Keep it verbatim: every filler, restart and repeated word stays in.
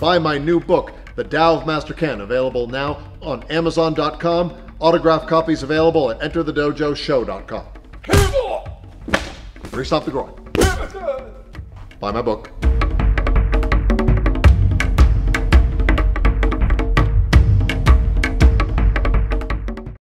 buy my new book, The Dow of Master Ken, available now on Amazon dot com. Autographed copies available at enter the dojo show dot com. Grease off the groin. Buy my book.